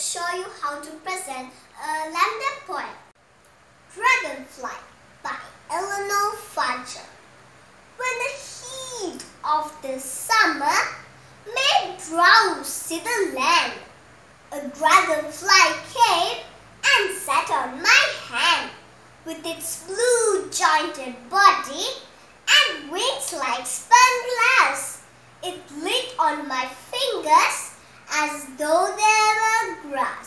show you how to present a LAMDA poem. Dragonfly by Eleanor Fudger. When the heat of the summer made drowsy the land, a dragonfly came and sat on my hand. With its blue-jointed body and wings like spun glass, it lit on my fingers as though they were grass.